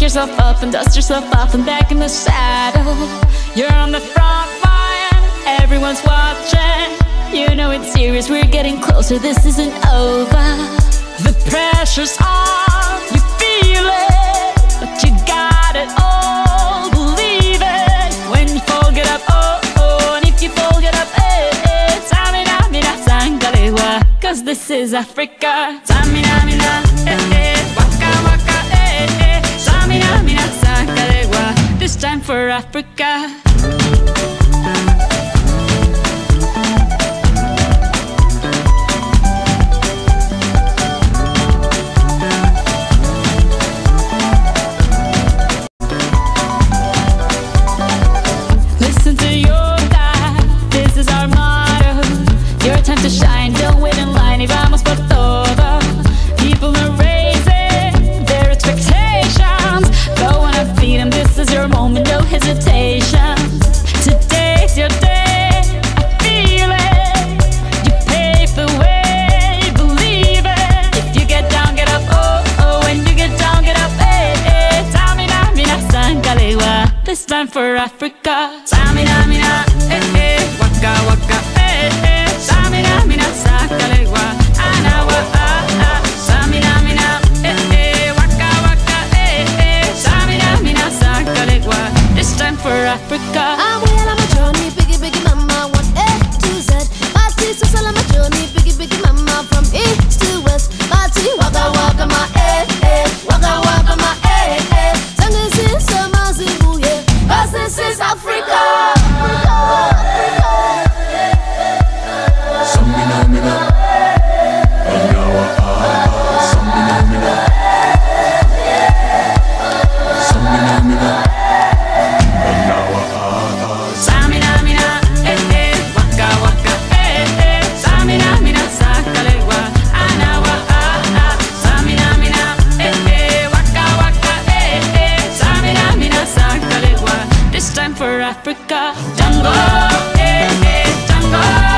Pick yourself up and dust yourself off and back in the saddle. You're on the front line, everyone's watching. You know it's serious, we're getting closer, this isn't over. The pressure's on, you feel it, but you got it all, believe it. When you fall, get up, oh, oh, and if you fall, get up, eh, eh. Tamina, mina, sangalewa, cause this is Africa. Tamina, mina, eh, eh, waka, waka, eh, eh. Tamina, mina, sangalewa, this time for Africa. Listen to your God, this is our motto. Your time to shine, don't wait in line y vamos por todo. People are raising their expectations. Go on and feed them, this is your moment, no hesitation. Today's your day, I feel it. You pave the way, believe it. If you get down, get up, oh, oh. When you get down, get up, eh, eh. Tamina, mina, sangalewa, this time for Africa. Tamina, mina, eh, eh. Waka, waka, eh, eh. Tamina, mina, sangalewa, anawa, ah, ah. Tamina, mina, eh, eh. Waka, waka, eh, eh. Tamina, mina, sangalewa, this time for Africa. I'm well on my journey, biggie, biggie mama, 1 A to Z. Party so on my journey, biggie, biggie mama, from east to west. Party, waka, waka, my eh, eh. Waka, waka, my eh, eh. Sangin' sin, sama, zibu, yeah. 'Cause this is Africa. Samina, mina, anawa, ah, ah. Samina, mina, samina, mina, anawa, ah, ah. Tamina, mina, eh, eh. Waka, waka, eh, eh. Tamina, mina, sangalewa, anawa, ah, ah. Tamina, mina, eh, eh. Waka, waka, eh, eh. Tamina, mina, sangalewa, this time for Africa. Tango, eh, eh. Tango.